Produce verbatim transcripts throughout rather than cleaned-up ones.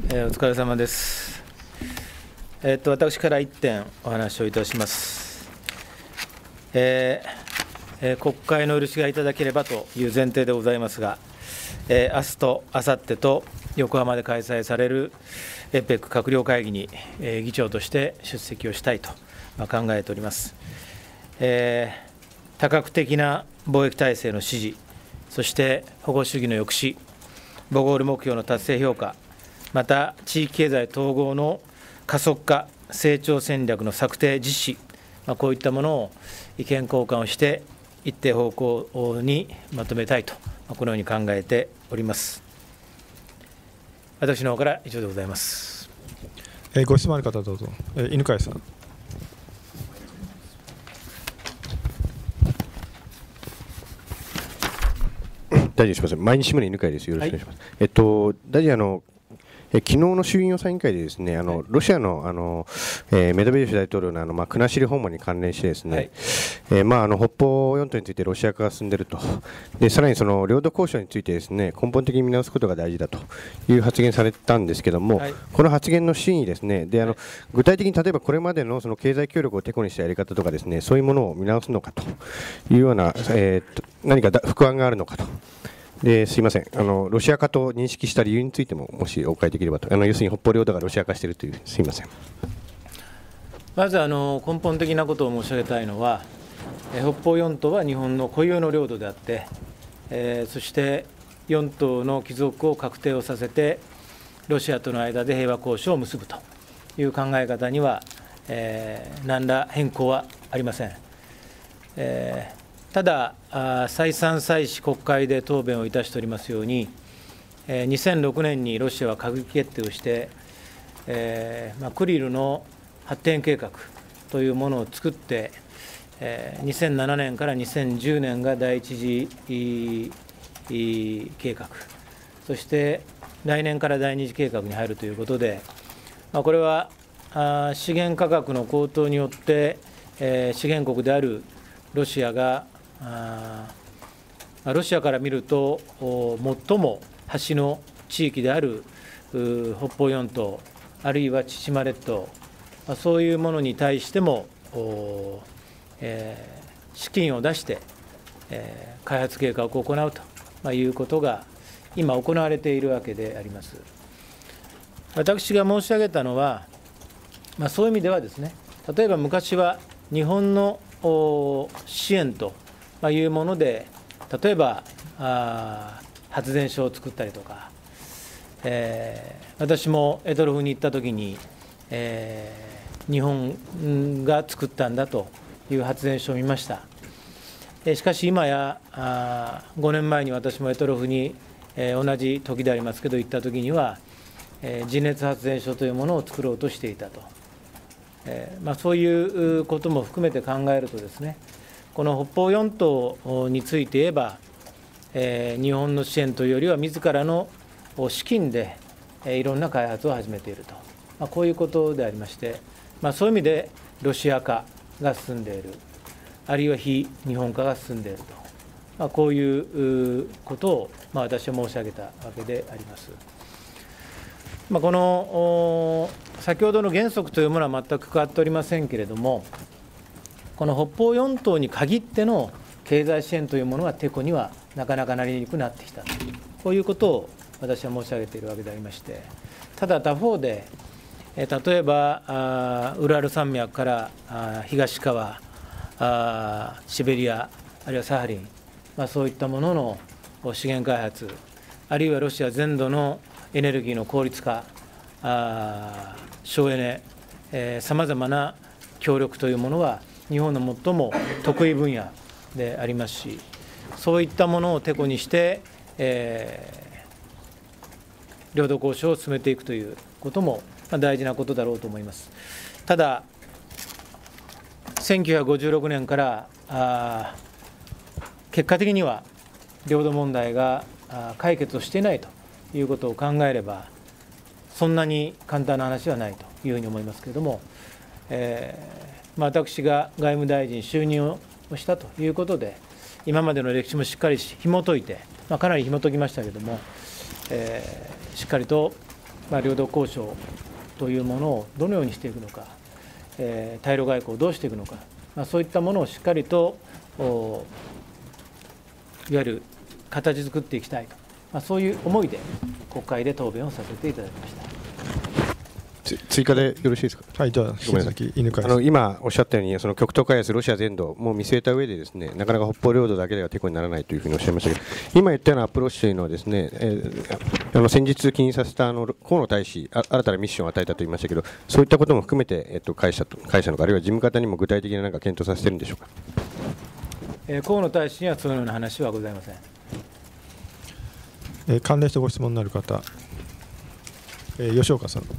えー、お疲れ様です。えー、っと私からいってんお話をいたします。えーえー、国会の許しがいただければという前提でございますが、えー、明日と明後日と横浜で開催される エペック 閣僚会議に、えー、議長として出席をしたいと、まあ、考えております。えー、多角的な貿易体制の支持、そして保護主義の抑止、ボゴール目標の達成評価、また地域経済統合の加速化、成長戦略の策定、実施、まあ、こういったものを意見交換をして、一定方向にまとめたいと、まあ、このように考えております。私の方から以上でございます。 えー、ご質問ある方、どうぞ。えー、犬飼さん。 大臣、すみません、毎日新聞の犬飼です。よろしくお願いします。はい、えっと、大臣、あの、え昨日の衆院予算委員会でですね、あの、はい、ロシアの、あの、えー、メドベージェフ大統領の、あの、まあ、国後訪問に関連してですね、はい、えー、まあ、あの、北方四島についてロシア化が進んでいると。で、さらにその、領土交渉についてですね、根本的に見直すことが大事だという発言されたんですけども、はい、この発言の真意ですね、で、あの、具体的に例えばこれまでのその経済協力をてこにしたやり方とかですね、そういうものを見直すのかというような、えー、と何か副案があるのかと。ですいませんあの、ロシア化と認識した理由についても、もしお伺いできればと、あの要するに北方領土がロシア化しているという、すいませんまずあの根本的なことを申し上げたいのは、北方四島は日本の固有の領土であって、えー、そして四島の帰属を確定をさせて、ロシアとの間で平和交渉を結ぶという考え方には、えー、何ら変更はありません。えーただ、再三再四国会で答弁をいたしておりますように、にせんろくねんにロシアは閣議決定をして、えーまあ、クリルの発展計画というものを作って、えー、にせんななねんからにせんじゅうねんが第一次計画、そして来年から第二次計画に入るということで、まあ、これはあ資源価格の高騰によって、えー、資源国であるロシアがあロシアから見ると最も端の地域である北方四島、あるいは千島列島、そういうものに対しても、えー、資金を出して、えー、開発計画を行うということが今行われているわけであります。私が申し上げたのは、まあ、そういう意味ではですね、例えば昔は日本の支援というもので、例えばあ発電所を作ったりとか、えー、私も択捉に行ったときに、えー、日本が作ったんだという発電所を見ました。しかし今やあごねんまえに私も択捉に、えー、同じ時でありますけど行ったときには、えー、地熱発電所というものを作ろうとしていたと。えーまあ、そういうことも含めて考えるとですね、この北方四島について言えば、えー、日本の支援というよりは自らの資金で、えー、いろんな開発を始めていると、まあ、こういうことでありまして、まあ、そういう意味でロシア化が進んでいる、あるいは非日本化が進んでいると、まあ、こういうことを、まあ、私は申し上げたわけであります。まあ、この先ほどの原則というものは全く変わっておりませんけれども、この北方四島に限っての経済支援というものがてこにはなかなかなりにくくなってきた、こういうことを私は申し上げているわけでありまして、ただ他方で、例えばウラル山脈から東側、シベリア、あるいはサハリン、まあ、そういったものの資源開発、あるいはロシア全土のエネルギーの効率化、あ省エネ、さまざまな協力というものは、日本の最も得意分野でありますし、そういったものをてこにして、えー、領土交渉を進めていくということも大事なことだろうと思います。ただ、せんきゅうひゃくごじゅうろくねんからあ結果的には領土問題が解決をしていないということを考えれば、そんなに簡単な話はないというふうに思いますけれども、えーまあ、私が外務大臣就任をしたということで、今までの歴史もしっかり紐解いて、まあ、かなり紐解きましたけれども、えー、しっかりとまあ、領土交渉というものをどのようにしていくのか、えー、対ロ外交をどうしていくのか、まあ、そういったものをしっかりといわゆる形作っていきたいと、まあ、そういう思いで国会で答弁をさせていただきました。 追加でよろしいですか。 はい、じゃあ、引き続き犬飼さん。 あの今おっしゃったように、その極東開発、ロシア全土も見据えた上でですね、なかなか北方領土だけではてこにならないというふうにおっしゃいましたけど、今言ったようなアプローチというのはですね、えー、あの先日通勤させたあの河野大使、あ新たなミッションを与えたと言いましたけど、そういったことも含めて、えっと、会社と会社のか、あるいは事務方にも具体的な何か検討させているんでしょうか。 えー、河野大使にはそのような話はございません。 えー、関連してご質問のある方、えー、吉岡さん。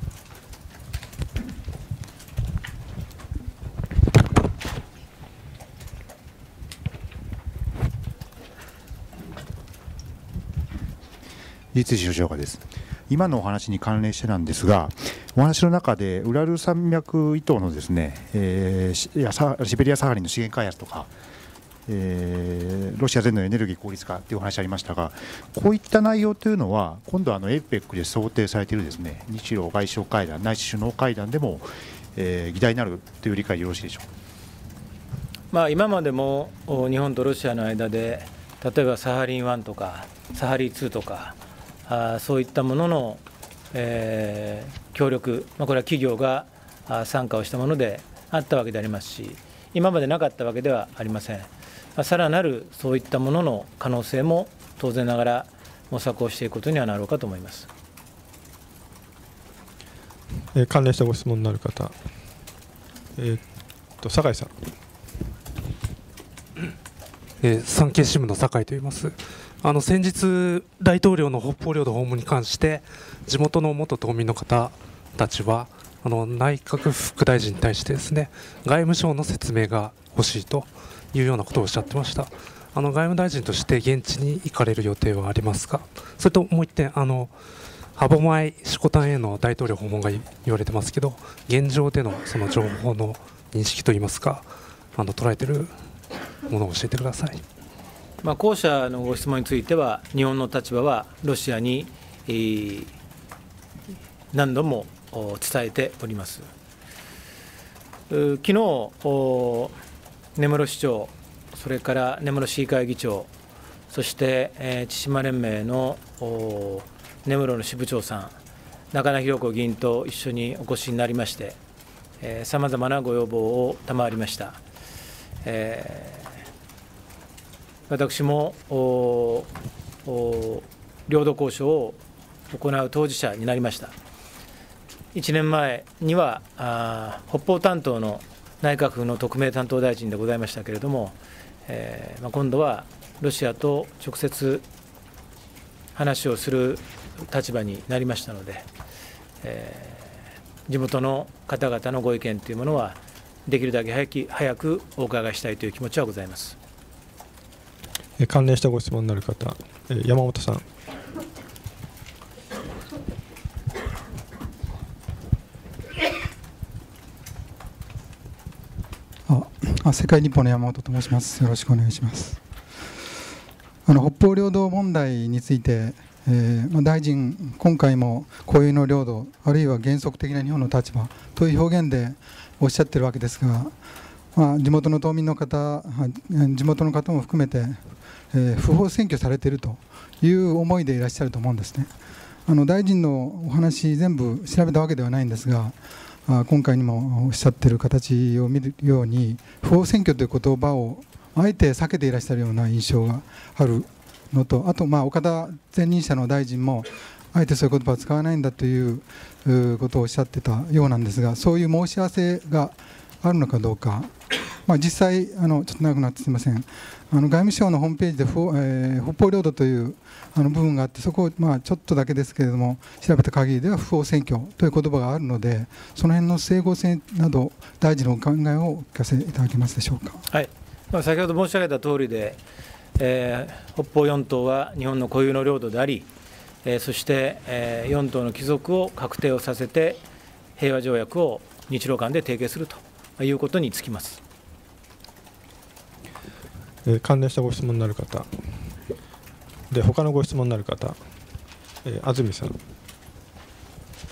立石吉岡です。今のお話に関連してなんですが、お話の中でウラル山脈以東のですね、えー、シベリアサハリンの資源開発とか、えー、ロシア全土のエネルギー効率化というお話ありましたが、こういった内容というのは今度はあの エーペック で想定されているですね、日露外相会談ないし首脳会談でも、えー、議題になるという理解でよろしいでしょうか。 まあ、今までも日本とロシアの間で、例えばサハリンワンとかサハリンツーとか、あそういったものの、えー、協力、まあ、これは企業が参加をしたものであったわけでありますし、今までなかったわけではありません。まあ、さらなるそういったものの可能性も当然ながら模索をしていくことにはなろうかと思います。 えー、関連したご質問のある方、えー、っと酒井さん。 えー、産経新聞の酒井と言います。あの先日、大統領の北方領土訪問に関して地元の元島民の方たちはあの内閣副大臣に対してですね、外務省の説明が欲しいというようなことをおっしゃってました。あの外務大臣として現地に行かれる予定はありますか。それともう一点、あの歯舞、色丹への大統領訪問が言われてますけど、現状でのその情報の認識といいますか、あの捉えているものを教えてください。 まあ、後者のご質問については、日本の立場はロシアに、えー、何度も伝えております。昨日、根室市長、それから根室市議会議長、そして、えー、千島連盟の根室の支部長さん、中名弘子議員と一緒にお越しになりまして、さまざまなご要望を賜りました。えー私も領土交渉を行う当事者になりました。いちねんまえにはあ北方担当の内閣府の特命担当大臣でございましたけれども、えーまあ、今度はロシアと直接話をする立場になりましたので、えー、地元の方々のご意見というものはできるだけ早き早くお伺いしたいという気持ちはございます。 関連したご質問になる方、山本さん。 ああ世界日報の山本と申します。よろしくお願いします。あの北方領土問題について、えーまあ、大臣、今回も固有の領土、あるいは原則的な日本の立場という表現でおっしゃっているわけですが、まあ、地元の島民の方、地元の方も含めて、えー、不法占拠されているという思いでいらっしゃると思うんですね。あの大臣のお話、全部調べたわけではないんですが、あ今回にもおっしゃっている形を見るように、不法占拠という言葉をあえて避けていらっしゃるような印象があるのと、あと、まあ、岡田前任者の大臣も、あえてそういう言葉を使わないんだということをおっしゃってたようなんですが、そういう申し合わせがあるのかどうか。まあ、実際あの、ちょっと長くなってすみません、あの外務省のホームページで、えー、北方領土というあの部分があって、そこを、まあ、ちょっとだけですけれども、調べた限りでは不法占拠という言葉があるので、その辺の整合性など、大臣のお考えをお聞かせいただけますでしょうか。 はい、まあ、先ほど申し上げたとおりで、えー、北方四島は日本の固有の領土であり、えー、そして、えー、四島の帰属を確定をさせて、平和条約を日露間で締結するということにつきます。 えー、関連したご質問になる方で、他のご質問になる方、えー、安住さん。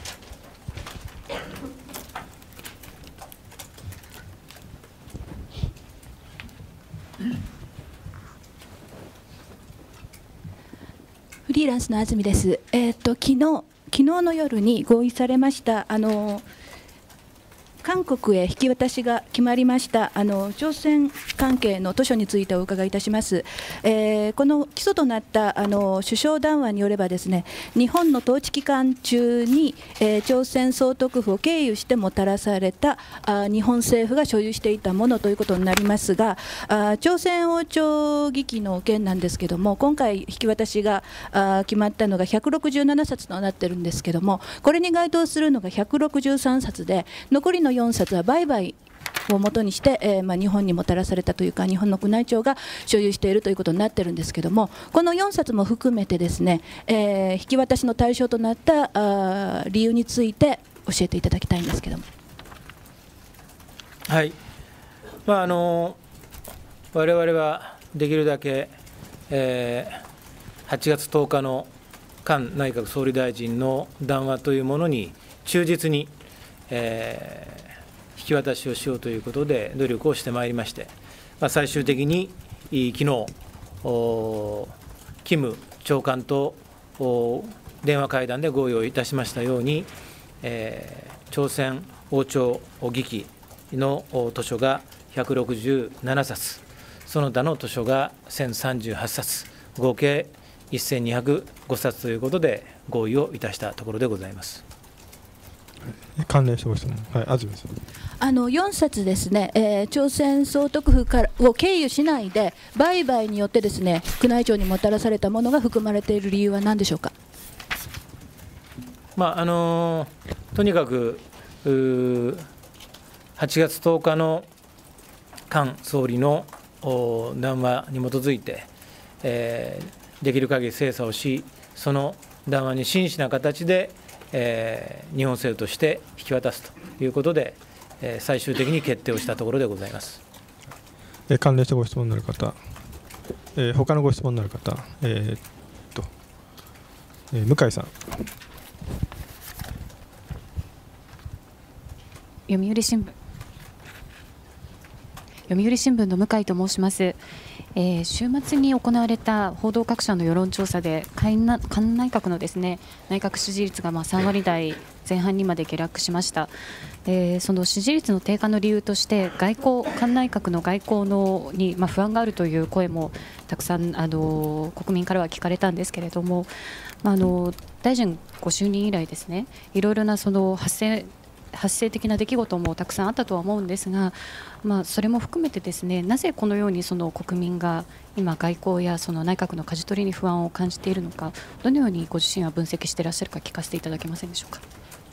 フリーランスの安住です。えー、と昨日昨日の夜に合意されましたあの韓国へ引き渡しが決まりましたあの朝鮮関係の図書についてお伺いいたします。えー、この基礎となったあの首相談話によればですね、日本の統治期間中に、えー、朝鮮総督府を経由してもたらされたあ日本政府が所有していたものということになりますが、あ朝鮮王朝議記の件なんですけども、今回引き渡しがあ決まったのがひゃくろくじゅうななさつとなっているんですけども、これに該当するのがひゃくろくじゅうさんさつで、残りのよんさつは売買をもとにして、えーまあ、日本にもたらされたというか、日本の宮内庁が所有しているということになっているんですけども、このよんさつも含めてですね、えー、引き渡しの対象となったあ理由について教えていただきたいんですけども。 はい、まあ、あの我々はできるだけ、えー、はちがつとおかの菅内閣総理大臣の談話というものに忠実に、えー引き渡しをしようということで努力をしてまいりまして、まあ、最終的に昨日、キム長官と電話会談で合意をいたしましたように、えー、朝鮮王朝議記の図書がひゃくろくじゅうななさつ、その他の図書がせんさんじゅうはっさつ、合計せんにひゃくごさつということで合意をいたしたところでございます。 関連してご質問、はい、安住さん。 あのよんさつですね、えー、朝鮮総督府からを経由しないで売買によってですね、宮内庁にもたらされたものが含まれている理由は何でしょうか。 まああのとにかくはちがつとおかの菅総理の談話に基づいて、えー、できる限り精査をし、その談話に真摯な形で、えー、日本政府として引き渡すということで、えー、最終的に決定をしたところでございます。 えー、関連してご質問のある方、えー、他のご質問のある方、えーっとえー、向井さん。 読売新聞読売新聞の向井と申します。えー、週末に行われた報道各社の世論調査で菅内閣のですね、内閣支持率がまあさんわりだいぜん半にまで下落しました。でその支持率の低下の理由として外交菅内閣の外交のにまあ不安があるという声もたくさんあの国民からは聞かれたんですけれども、あの大臣ご就任以来ですね、いろいろなその発生発生的な出来事もたくさんあったとは思うんですが、まあ、それも含めてですね、なぜこのようにその国民が今外交やその内閣の舵取りに不安を感じているのか、どのようにご自身は分析していらっしゃるか聞かせていただけませんでしょうか。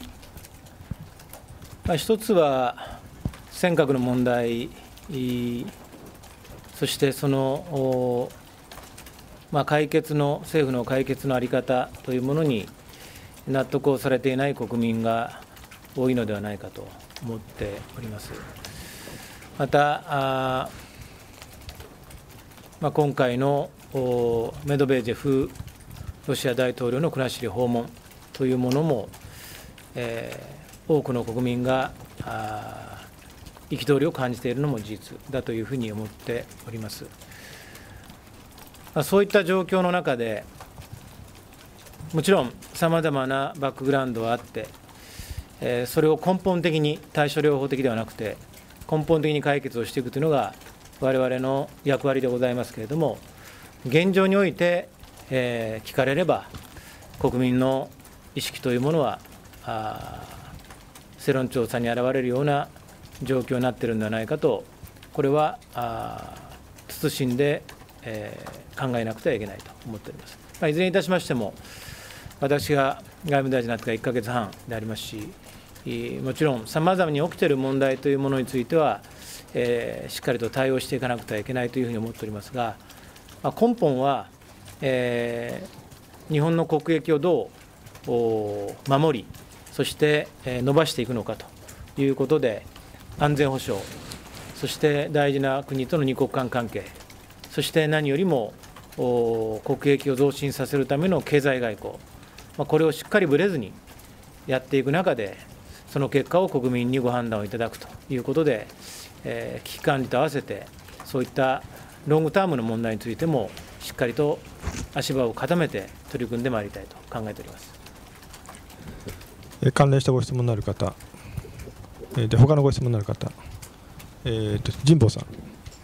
まあ、一つは尖閣の問題、そしてその、まあ、解決の政府の解決の在り方というものに納得をされていない国民が多いのではないかと思っております。また、あまあ、今回のメドベージェフロシア大統領の国後訪問というものも、えー、多くの国民が憤りを感じているのも事実だというふうに思っております。まあ、そういった状況の中で、もちろんさまざまなバックグラウンドはあって、それを根本的に、対処療法的ではなくて根本的に解決をしていくというのが我々の役割でございますけれども、現状において、えー、聞かれれば国民の意識というものは世論調査に現れるような状況になっているのではないかと、これは慎んで、えー、考えなくてはいけないと思っております。まあ、いずれにいたしましても、私が外務大臣になってからいっかげつはんでありますし、もちろんさまざまに起きている問題というものについては、えー、しっかりと対応していかなくてはいけないというふうに思っておりますが、まあ、根本は、えー、日本の国益をどう守り、そして、えー、伸ばしていくのかということで、安全保障、そして大事な国との二国間関係、そして何よりも国益を増進させるための経済外交、まあ、これをしっかりぶれずにやっていく中で、その結果を国民にご判断をいただくということで、えー、危機管理と合わせて、そういったロングタームの問題についても、しっかりと足場を固めて取り組んでまいりたいと考えております。 関連したご質問のある方、で他のご質問のある方、えー、と神保さん。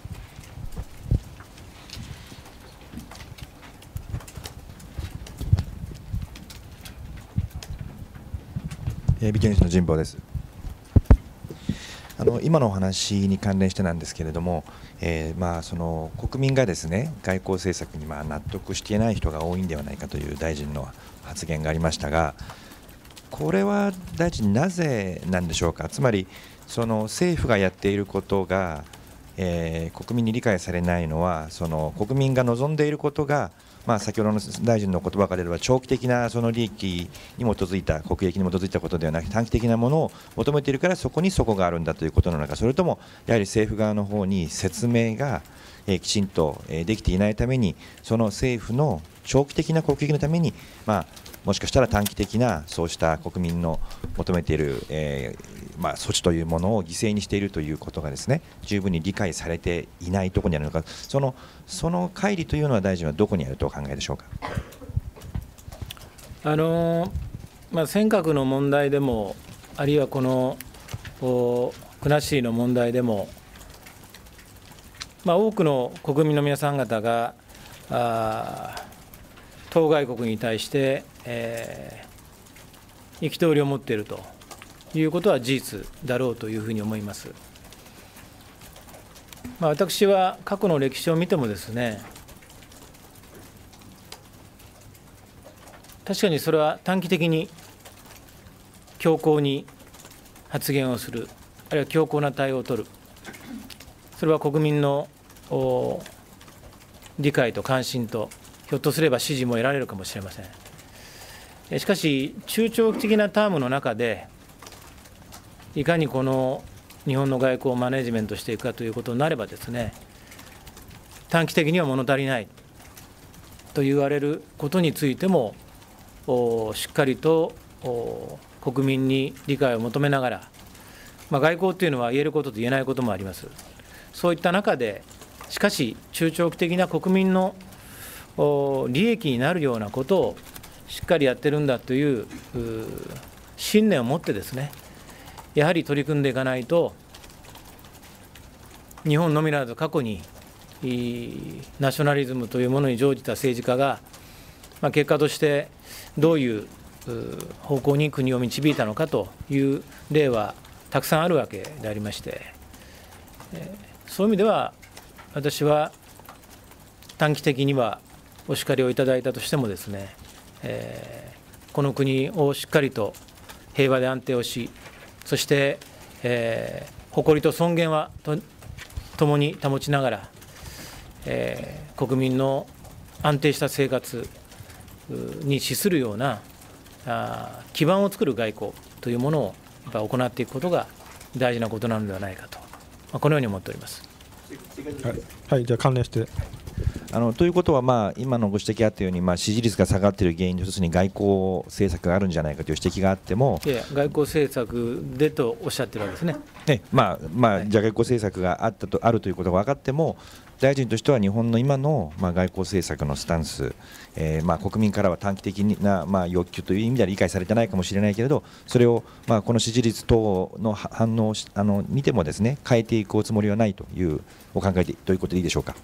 美建士の神保です。あの今のお話に関連してなんですけれども、えー、まあその国民がですね外交政策にまあ納得していない人が多いんではないかという大臣の発言がありましたが、これは大臣なぜなんでしょうか。つまりその政府がやっていることが、えー、国民に理解されないのは、その国民が望んでいることが、まあ、先ほどの大臣の言葉から出れば長期的なその利益に基づいた、国益に基づいたことではなく短期的なものを求めているから、そこにそこがあるんだということなのか、それともやはり政府側の方に説明がきちんとできていないために、その政府の長期的な国益のために、まあ、もしかしたら短期的なそうした国民の求めている、えーまあ、措置というものを犠牲にしているということがですね、十分に理解されていないところにあるのか、そのその乖離というのは大臣はどこにあるとお考えでしょうか。 あのまあ、尖閣の問題でも、あるいはこの国後の問題でも、まあ、多くの国民の皆さん方があ当該国に対して、えー、憤りを持っているということは事実だろうというふうに思います。まあ、私は過去の歴史を見てもですね、確かにそれは短期的に強硬に発言をする、あるいは強硬な対応を取る、それは国民の理解と関心と、ひょっとすれば支持も得られるかもしれません。しかし、中長期的なタームの中で、いかにこの日本の外交をマネジメントしていくかということになればですね、短期的には物足りないと言われることについても、しっかりと国民に理解を求めながら、まあ、外交というのは言えることと言えないこともあります。そういった中で、しかし、中長期的な国民の利益になるようなことをしっかりやってるんだという信念を持ってですね、やはり取り組んでいかないと、日本のみならず過去にナショナリズムというものに乗じた政治家が、まあ、結果としてどういう方向に国を導いたのかという例はたくさんあるわけでありまして、そういう意味では私は短期的にはお叱りをいただいたとしてもですね、えー、この国をしっかりと平和で安定をし、そして、えー、誇りと尊厳はと共に保ちながら、えー、国民の安定した生活に資するようなあ基盤を作る外交というものをやっぱ行っていくことが大事なことなのではないかと、まあ、このように思っております。 はい、はい、じゃあ関連して。 あのということは、まあ、今のご指摘あったように、まあ、支持率が下がっている原因の一つに外交政策があるんじゃないかという指摘があっても、 いや外交政策でとおっしゃってるわけですね。 ね、まあまあ、じゃあ外交政策があったとあるということが分かっても、大臣としては日本の今の、まあ、外交政策のスタンス、えーまあ、国民からは短期的な、まあ、欲求という意味では理解されてないかもしれないけれど、それを、まあ、この支持率等の反応をあの見てもですね、変えていくおつもりはないというお考えでということでいいでしょうか。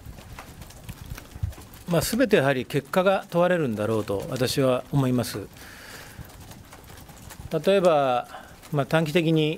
まあ、全てやはり結果が問われるんだろうと私は思います。例えば、まあ、短期的に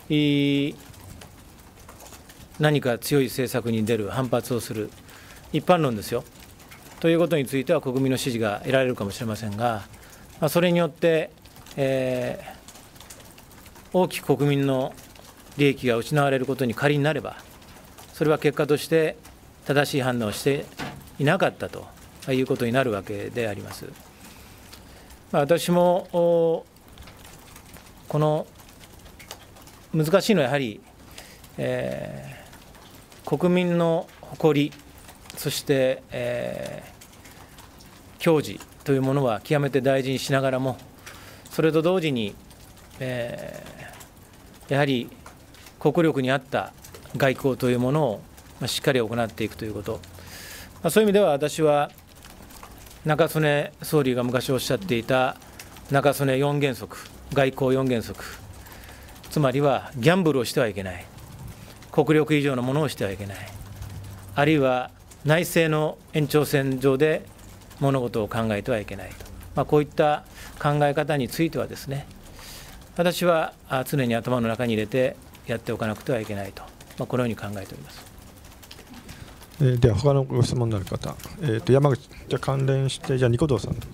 何か強い政策に出る、反発をする、一般論ですよ、ということについては国民の支持が得られるかもしれませんが、まあ、それによって、えー、大きく国民の利益が失われることに仮になれば、それは結果として正しい判断をしていなかったということになるわけであります。まあ、私もこの難しいのはやはり、えー、国民の誇り、そして、えー、矜持というものは極めて大事にしながらも、それと同時に、えー、やはり国力に合った外交というものをしっかり行っていくということ、そういう意味では私は中曽根総理が昔おっしゃっていた中曽根よん原則、外交よん原則、つまりはギャンブルをしてはいけない、国力以上のものをしてはいけない、あるいは内政の延長線上で物事を考えてはいけないと、まあ、こういった考え方についてはですね、私は常に頭の中に入れてやっておかなくてはいけないと、まあ、このように考えております。 えー、では、他のご質問のある方、えー、と山口、じゃ関連して、じゃあ、ニコ動さん。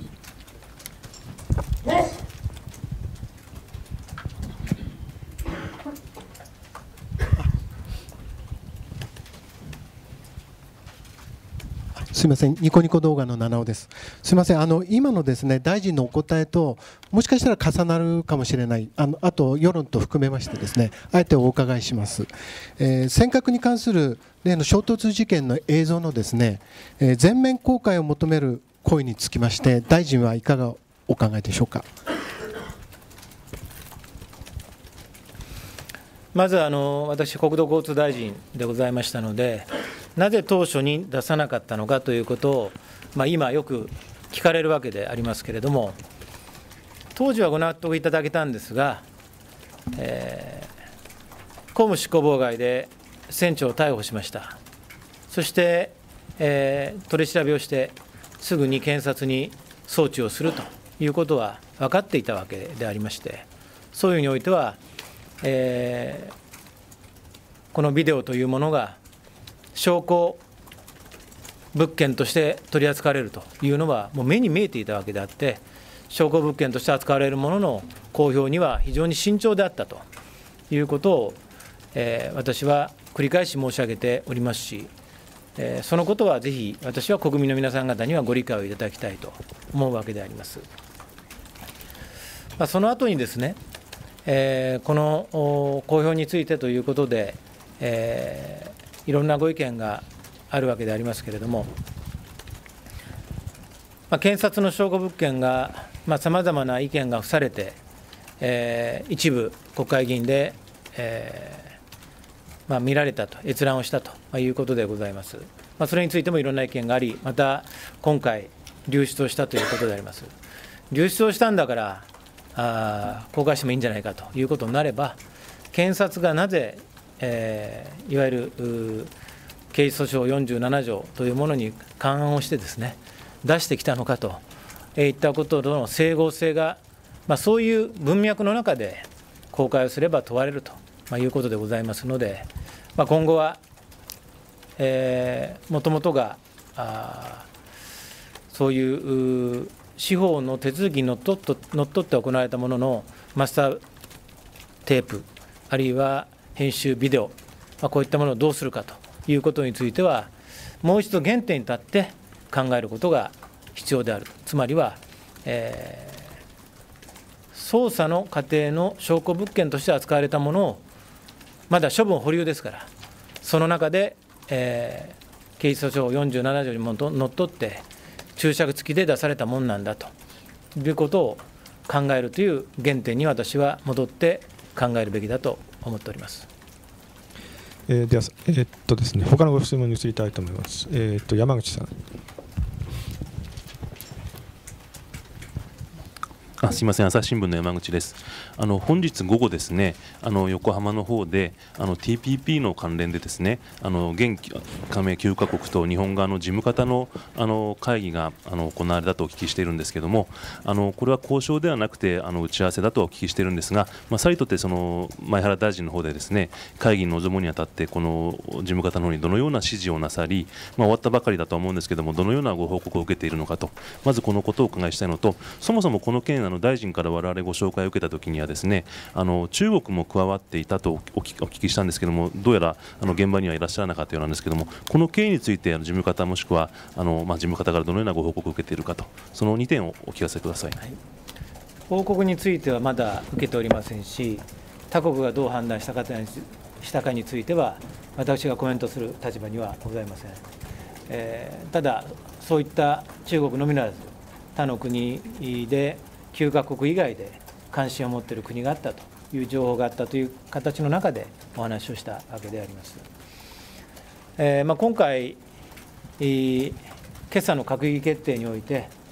すみません、ニコニコ動画の七尾です。すみません、あの今のですね大臣のお答えともしかしたら重なるかもしれない、あのあと世論と含めましてですね、あえてお伺いします。えー、尖閣に関する例の衝突事件の映像のですね、えー、全面公開を求める声につきまして、大臣はいかがお考えでしょうか。 まずあの私、国土交通大臣でございましたので、なぜ当初に出さなかったのかということを、まあ、今、よく聞かれるわけでありますけれども、当時はご納得いただけたんですが、えー、公務執行妨害で船長を逮捕しました、そして、えー、取り調べをして、すぐに検察に送致をするということは分かっていたわけでありまして、そういう意味においては、えー、このビデオというものが証拠物件として取り扱われるというのは、もう目に見えていたわけであって、証拠物件として扱われるものの公表には非常に慎重であったということを、えー、私は繰り返し申し上げておりますし、えー、そのことはぜひ私は国民の皆さん方にはご理解をいただきたいと思うわけであります。まあ、その後にですね、えー、この公表についてということで、えーいろんなご意見があるわけでありますけれども、まあ、検察の証拠物件がさまざまな意見が付されて、えー、一部国会議員で、えーまあ、見られたと、閲覧をしたということでございます。まあ、それについてもいろんな意見があり、また今回、流出をしたということであります。流出をしたんだからあ公開してもいいんじゃないかということになれば、検察がなぜえー、いわゆる刑事訴訟よんじゅうなな条というものに勘案をしてですね、出してきたのかといったこととの整合性が、まあ、そういう文脈の中で公開をすれば問われるということでございますので、まあ、今後は、えー、もともとがあそういう司法の手続きにのっとって行われたもののマスターテープ、あるいは編集ビデオ、まあ、こういったものをどうするかということについては、もう一度原点に立って考えることが必要である、つまりは、えー、捜査の過程の証拠物件として扱われたものを、まだ処分保留ですから、その中で、えー、刑事訴訟よんじゅうなな条にものっとって、注釈付きで出されたものなんだということを考えるという原点に私は戻って考えるべきだと思っております。 えー、では、えー、っとですね、他のご質問に移りたいと思います。えー、っと山口さん。 あすみません、朝日新聞の山口です。あの本日午後ですね、あの横浜の方であの ティーピーピー の関連でですね、あの現加盟きゅうカ国と日本側の事務方のあの会議があの行われたとお聞きしているんですけれども、あのこれは交渉ではなくてあの打ち合わせだとお聞きしているんですが、まあ、さりとってその前原大臣の方でですね、会議に臨むにあたってこの事務方の方にどのような指示をなさり、まあ、終わったばかりだと思うんですけれども、どのようなご報告を受けているのかと、まずこのことをお伺いしたいのと、そもそもこの件あの大臣から我々ご紹介を受けたときにはですね、あの中国も加わっていたとお聞き、お聞きしたんですけれども、どうやらあの現場にはいらっしゃらなかったようなんですけれども、この経緯についてあの事務方もしくはあの、まあ、事務方からどのようなご報告を受けているかと、そのにてんをお聞かせください。はい、 報告についてはまだ受けておりませんし、他国がどう判断したかにしたかについては私がコメントする立場にはございません。えー、ただそういった中国のみならず他の国できゅうカ国以外で関心を持っている国があったという情報があったという形の中でお話をしたわけであります。えーまあ、今回、今朝の閣議決定において、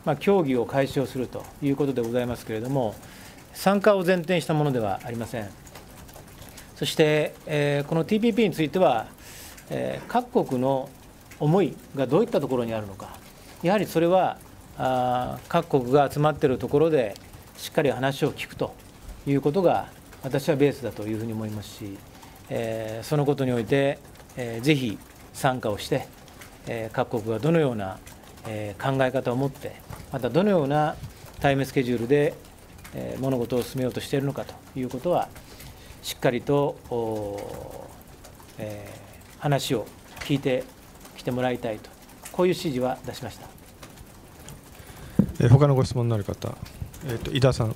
まあ、協議を開始をするということでございますけれども、参加を前提にしたものではありません。そして、えー、この ティーピーピー については、えー、各国の思いがどういったところにあるのか、やはりそれはあ各国が集まっているところでしっかり話を聞くということが私はベースだというふうに思いますし、えー、そのことにおいて、えー、ぜひ参加をして、えー、各国がどのような、えー、考え方を持って、またどのようなタイムスケジュールで、えー、物事を進めようとしているのかということは、しっかりと、えー、話を聞いてきてもらいたいと、こういう指示は出しました。 えー、他のご質問のある方、えー、と井田さん。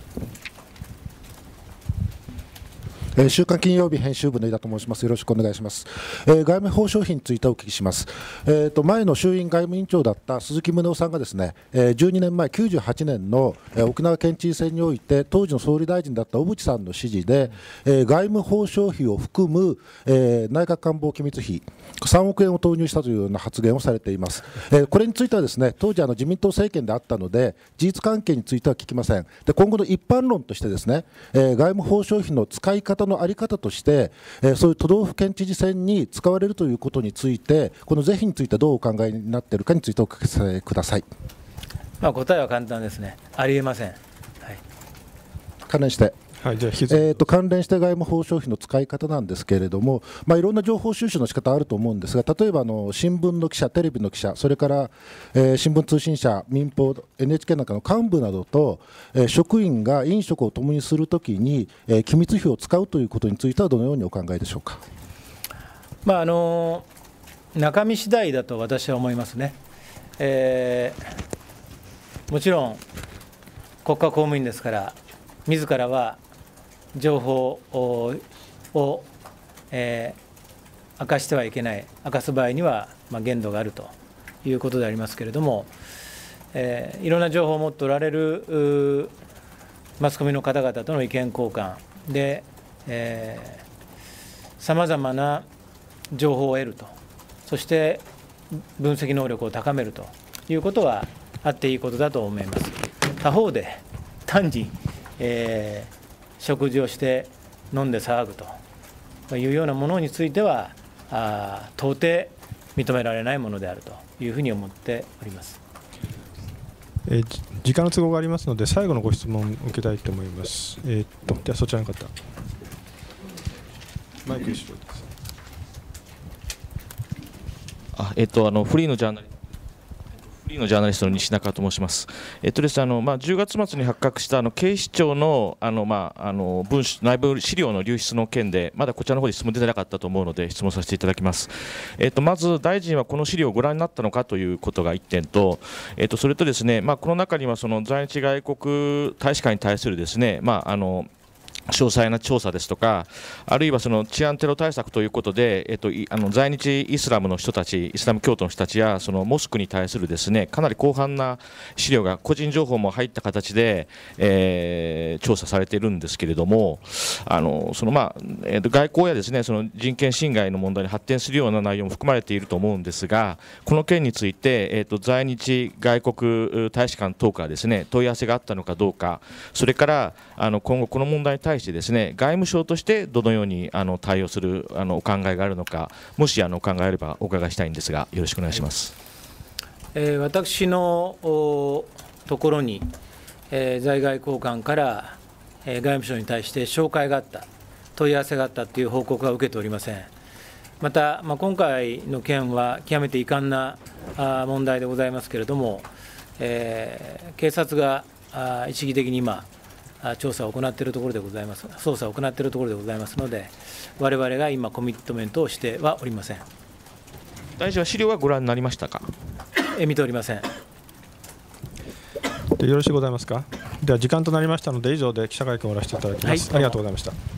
週刊金曜日編集部の井田と申します。よろしくお願いします。えー、外務法商品についてお聞きします。えー、と前の衆院外務委員長だった鈴木宗男さんがですね、えー、じゅうにねんまえきゅうじゅうはちねんの、えー、沖縄県知事選において当時の総理大臣だった小渕さんの指示で、えー、外務法商費を含む、えー、内閣官房機密費さんおくえんを投入したというような発言をされています。えー、これについてはですね、当時あの自民党政権であったので事実関係については聞きません。で、今後の一般論としてですね、えー、外務法商費の使い方の在り方として、えー、そういう都道府県知事選に使われるということについて、この是非についてどうお考えになっているかについてお聞かせください。 まあ、答えは簡単ですね。ありえません。はい、 関連して、 はいじゃあえー、と関連して外務法商費の使い方なんですけれども、まあ、いろんな情報収集の仕方あると思うんですが、例えばあの新聞の記者、テレビの記者、それから、えー、新聞通信社、民放、エヌエイチケー なんかの幹部などと、えー、職員が飲食を共にするときに、えー、機密費を使うということについてはどのようにお考えでしょうか。 まあ、あの中身次第だと私は思いますね。えー、もちろん国家公務員ですから、自らは情報を、をえー、明かしてはいけない、明かす場合には、まあ、限度があるということでありますけれども、えー、いろんな情報を持っておられるマスコミの方々との意見交換で、さまざまな情報を得ると、そして分析能力を高めるということはあっていいことだと思います。他方で単に、えー食事をして飲んで騒ぐというようなものについては、あ到底認められないものであるというふうに思っております。 えー、時間の都合がありますので、最後のご質問を受けたいと思います。えー、っとではそちらの方、マイク後ろです。 あ、えー、っとあのフリーのジャーナリストフリーのジャーナリストの西中と申します。えっとですね、あのまあじゅうがつ末に発覚したあの警視庁のあのまああの文書内部資料の流出の件で、まだこちらの方に質問出てなかったと思うので質問させていただきます。えっとまず大臣はこの資料をご覧になったのかということがいってんと、えっとそれとですね、まあこの中にはその在日外国大使館に対するですね、まああの詳細な調査ですとか、あるいはその治安テロ対策ということで、えっと、あの在日イスラムの人たち、イスラム教徒の人たちやそのモスクに対するですね、かなり広範な資料が個人情報も入った形で、えー、調査されているんですけれども、あのそのまあえっと外交やですね、その人権侵害の問題に発展するような内容も含まれていると思うんですが、この件について、えっと在日外国大使館等からですね問い合わせがあったのかどうか、それからあの今後この問題に対してですね、外務省としてどのようにあの対応するあのお考えがあるのか、もしあのお考えあればお伺いしたいんですが、よろしくお願いします。 えー、私のところに、えー、在外公館から、えー、外務省に対して照会があった、問い合わせがあったという報告は受けておりません。また、まあ、今回の件は極めて遺憾なあ問題でございますけれども、えー、警察があ一義的に今、調査を行っているところでございます、捜査を行っているところでございますので、我々が今、コミットメントをしてはおりません。 大臣は資料はご覧になりましたか。 え見ておりません。 でよろしいございますか。では時間となりましたので、以上で記者会見を終わらせていただきます。はい、ありがとうございました。